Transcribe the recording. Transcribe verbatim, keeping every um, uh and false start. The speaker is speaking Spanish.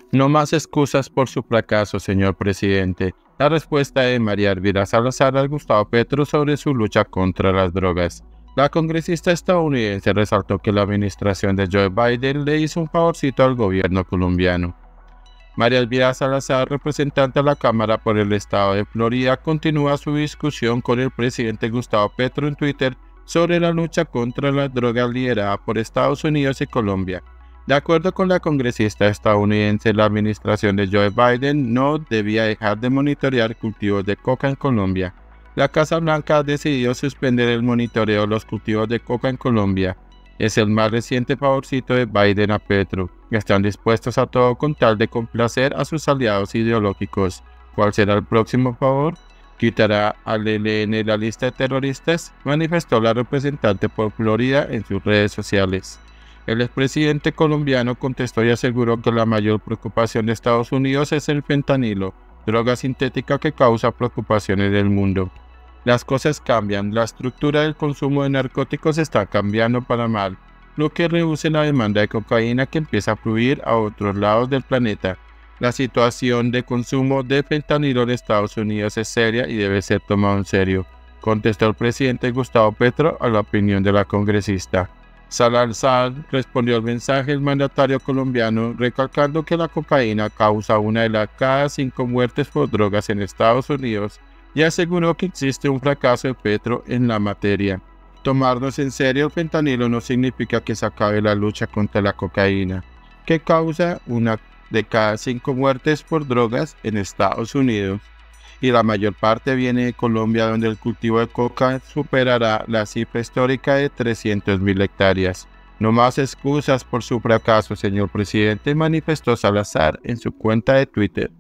No más excusas por su fracaso, señor presidente. La respuesta de María Elvira Salazar al Gustavo Petro sobre su lucha contra las drogas. La congresista estadounidense resaltó que la administración de Joe Biden le hizo un favorcito al gobierno colombiano. María Elvira Salazar, representante a la Cámara por el estado de Florida, continúa su discusión con el presidente Gustavo Petro en Twitter sobre la lucha contra las drogas liderada por Estados Unidos y Colombia. De acuerdo con la congresista estadounidense, la administración de Joe Biden no debía dejar de monitorear cultivos de coca en Colombia. La Casa Blanca ha decidido suspender el monitoreo de los cultivos de coca en Colombia. Es el más reciente favorcito de Biden a Petro. Están dispuestos a todo con tal de complacer a sus aliados ideológicos. ¿Cuál será el próximo favor? ¿Quitará al E L N la lista de terroristas?, manifestó la representante por Florida en sus redes sociales. El expresidente colombiano contestó y aseguró que la mayor preocupación de Estados Unidos es el fentanilo, droga sintética que causa preocupaciones del mundo. Las cosas cambian, la estructura del consumo de narcóticos está cambiando para mal, lo que reduce la demanda de cocaína que empieza a fluir a otros lados del planeta. La situación de consumo de fentanilo en Estados Unidos es seria y debe ser tomado en serio, contestó el presidente Gustavo Petro a la opinión de la congresista. Salazar respondió al mensaje del mandatario colombiano, recalcando que la cocaína causa una de las cada cinco muertes por drogas en Estados Unidos y aseguró que existe un fracaso de Petro en la materia. Tomarnos en serio el fentanilo no significa que se acabe la lucha contra la cocaína, que causa una de cada cinco muertes por drogas en Estados Unidos, y la mayor parte viene de Colombia, donde el cultivo de coca superará la cifra histórica de trescientas mil hectáreas. No más excusas por su fracaso, señor presidente, manifestó Salazar en su cuenta de Twitter.